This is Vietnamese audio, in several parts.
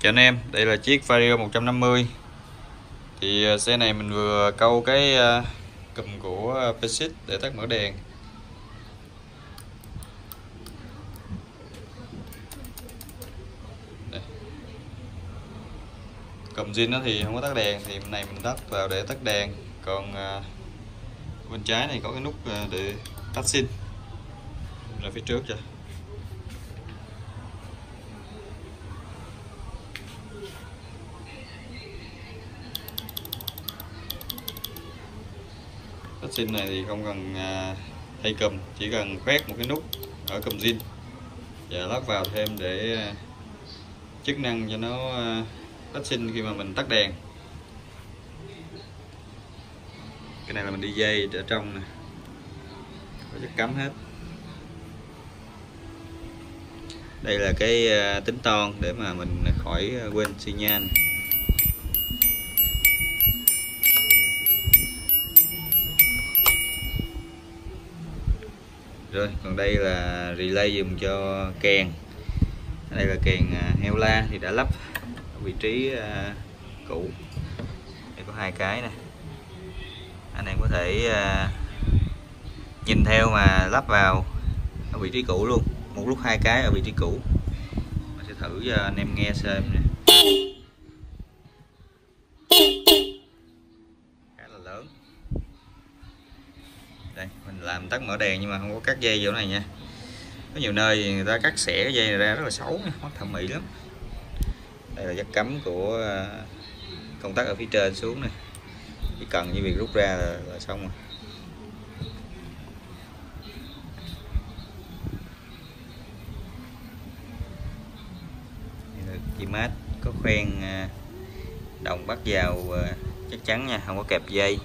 Chào anh em, đây là chiếc Vario 150. Thì xe này mình vừa câu cái cùm của Pexit để tắt mở đèn. Đây. Cùm zin nó thì không có tắt đèn, thì bên này mình tắt vào để tắt đèn. Còn bên trái này có cái nút để tắt zin ra phía trước cho. Tắt zin này thì không cần thay cùm, chỉ cần khoét một cái nút ở cùm zin và lắp vào thêm để chức năng cho nó tắt zin khi mà mình tắt đèn. Cái này là mình đi dây ở trong nè, có chất cắm hết. Đây là cái tính toan để mà mình khỏi quên xi nhan. Rồi, còn đây là relay dùng cho kèn. Đây là kèn heo la thì đã lắp ở vị trí cũ. Đây có hai cái nè. Anh em có thể nhìn theo mà lắp vào ở vị trí cũ luôn. Một lúc hai cái ở vị trí cũ. Mình sẽ thử cho anh em nghe xem nè. Khá là lớn. Đây, mình làm tắt mở đèn nhưng mà không có cắt dây vô này nha. Có nhiều nơi thì người ta cắt xẻ cái dây này ra rất là xấu nha, mất thẩm mỹ lắm. Đây là jack cắm của công tắc ở phía trên xuống này. Chỉ cần như việc rút ra là xong rồi. Chị mát có khoen đồng bắt vào chắc chắn nha, không có kẹp dây.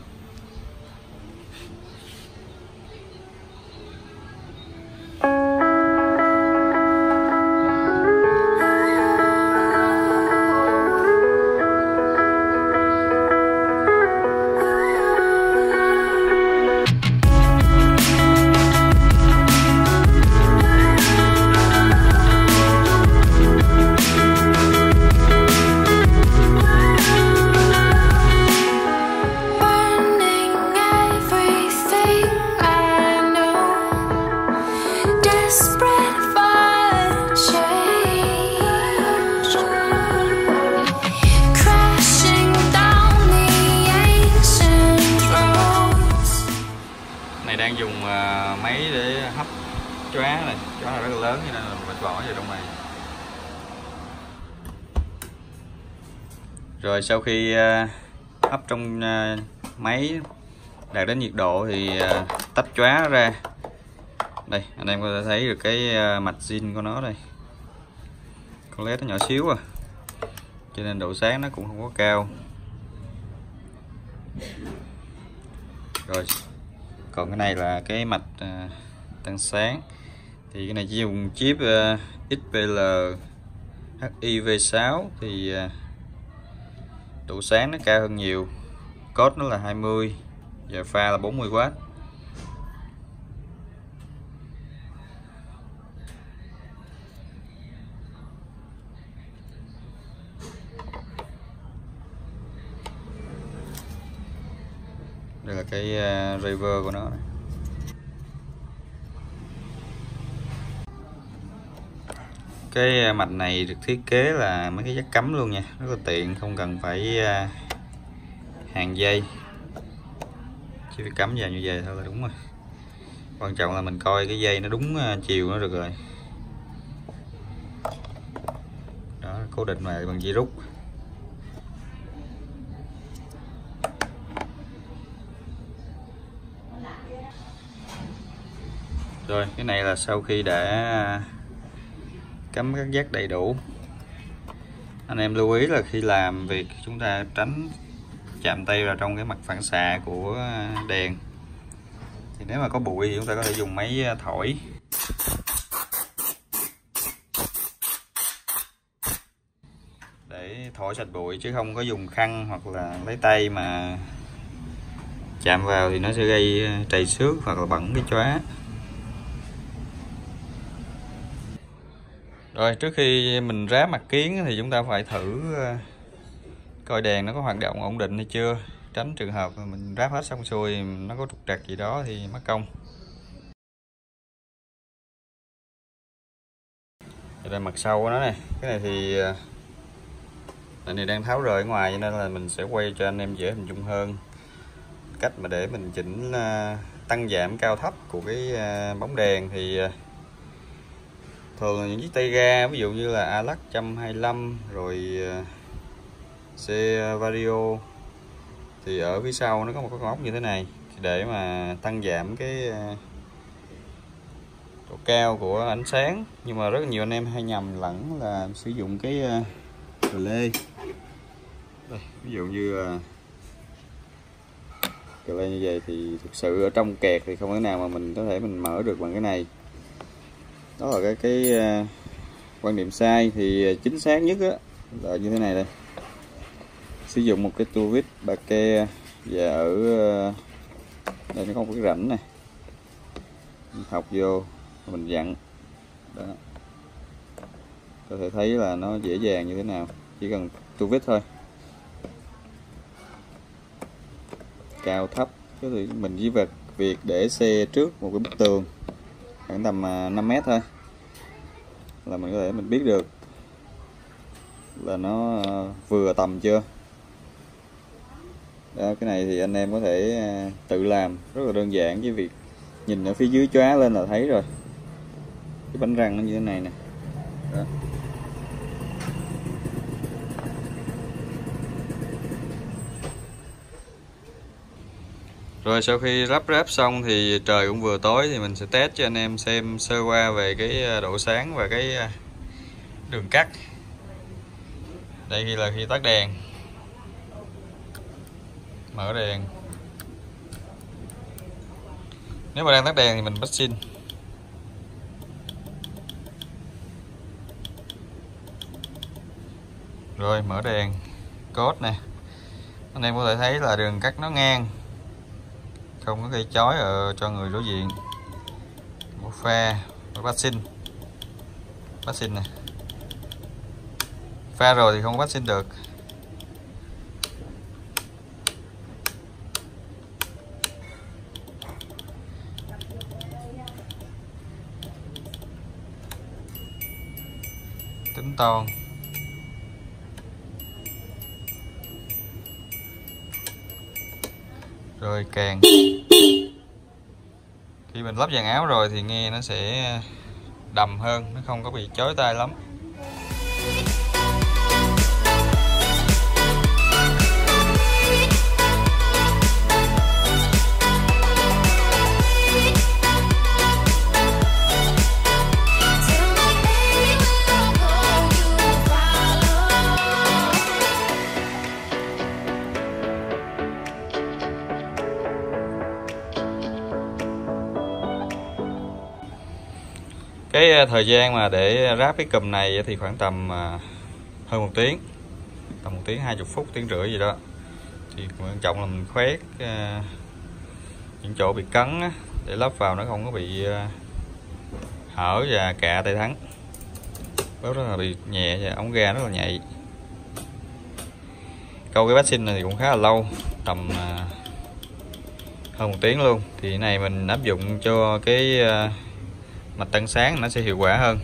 Đang dùng máy để hấp chóa này, chóa là rất là lớn cho nên là mình bỏ vào trong này. Rồi sau khi hấp trong máy đạt đến nhiệt độ thì tách chóa ra. Đây anh em có thể thấy được cái mạch zin của nó đây. Con led nó nhỏ xíu à, cho nên độ sáng nó cũng không có cao. Rồi còn cái này là cái mạch tăng sáng, thì cái này chỉ dùng chip XPL HIV6 thì độ sáng nó cao hơn nhiều. Code nó là 20 và pha là 40W. Đây là cái driver của nó này. Cái mạch này được thiết kế là mấy cái jack cắm luôn nha, rất là tiện, không cần phải hàng dây, chỉ phải cắm vào như vậy thôi là đúng rồi. Quan trọng là mình coi cái dây nó đúng chiều nó được rồi. Đó, cố định mà bằng dây rút. Rồi cái này là sau khi đã cắm các jack đầy đủ. Anh em lưu ý là khi làm việc chúng ta tránh chạm tay vào trong cái mặt phản xạ của đèn. Thì nếu mà có bụi thì chúng ta có thể dùng máy thổi. Để thổi sạch bụi, chứ không có dùng khăn hoặc là lấy tay mà chạm vào thì nó sẽ gây trầy xước hoặc là bẩn cái chóa. Rồi trước khi mình ráp mặt kiến thì chúng ta phải thử coi đèn nó có hoạt động ổn định hay chưa, tránh trường hợp mình ráp hết xong xuôi nó có trục trặc gì đó thì mất công. Đây là mặt sau của nó này, cái này thì này đang tháo rời ở ngoài cho nên là mình sẽ quay cho anh em dễ hình dung hơn cách mà để mình chỉnh tăng giảm cao thấp của cái bóng đèn. Thì thường là những chiếc tay ga ví dụ như là Alax 125 rồi C Vario thì ở phía sau nó có một cái ốc như thế này để mà tăng giảm cái độ cao của ánh sáng. Nhưng mà rất là nhiều anh em hay nhầm lẫn là sử dụng cái relay. Đây, ví dụ như relay như vậy thì thực sự ở trong kẹt thì không thể nào mà mình có thể mình mở được bằng cái này. Đó là cái quan điểm sai. Thì chính xác nhất á là như thế này đây, sử dụng một cái tua vít ba ke và ở đây nó có một cái rãnh này, mình học vô mình dặn đó, có thể thấy là nó dễ dàng như thế nào, chỉ cần tua vít thôi, cao thấp. Cái thì mình chỉ việc để xe trước một cái bức tường khoảng tầm 5 mét thôi là mình có thể mình biết được là nó vừa tầm chưa. Đó, cái này thì anh em có thể tự làm rất là đơn giản, với việc nhìn ở phía dưới chóa lên là thấy rồi. Cái bánh răng nó như thế này nè. Đó. Rồi sau khi lắp ráp xong thì trời cũng vừa tối thì mình sẽ test cho anh em xem sơ qua về cái độ sáng và cái đường cắt. Đây là khi tắt đèn, mở đèn. Nếu mà đang tắt đèn thì mình bắt xin. Rồi mở đèn cốt nè, anh em có thể thấy là đường cắt nó ngang, không có gây chói cho người đối diện. Một pha bắt xin nè, pha rồi thì không bắt xin được. Tính toan. Rồi càng. Khi mình lắp dàn áo rồi thì nghe nó sẽ đầm hơn, nó không có bị chói tai lắm. Cái thời gian mà để ráp cái cùm này thì khoảng tầm hơn 1 tiếng, tầm 1 tiếng 20 phút, 1 tiếng rưỡi gì đó. Thì quan trọng là mình khoét những chỗ bị cấn á, để lắp vào nó không có bị hở và cạ tay thắng. Rất là bị nhẹ và ống ga rất là nhạy. Câu cái bát sinh này thì cũng khá là lâu, tầm hơn 1 tiếng luôn. Thì cái này mình áp dụng cho cái mạch tăng sáng nó sẽ hiệu quả hơn.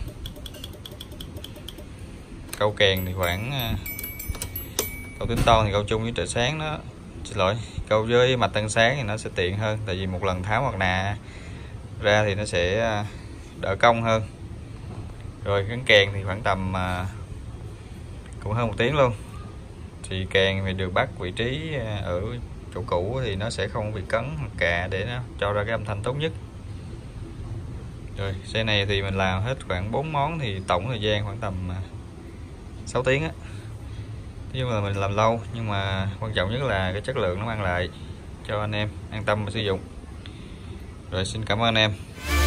Câu kèn thì khoảng câu tính toan thì câu chung với trợ sáng nó, xin lỗi, câu với mạch tăng sáng thì nó sẽ tiện hơn, tại vì một lần tháo mặt nạ ra thì nó sẽ đỡ công hơn. Rồi gắn kèn thì khoảng tầm cũng hơn 1 tiếng luôn. Thì kèn thì được bắt vị trí ở chỗ cũ thì nó sẽ không bị cấn hoặc cạ để nó cho ra cái âm thanh tốt nhất. Rồi xe này thì mình làm hết khoảng 4 món thì tổng thời gian khoảng tầm 6 tiếng á. Nhưng mà mình làm lâu, nhưng mà quan trọng nhất là cái chất lượng nó mang lại cho anh em an tâm mà sử dụng. Rồi xin cảm ơn anh em.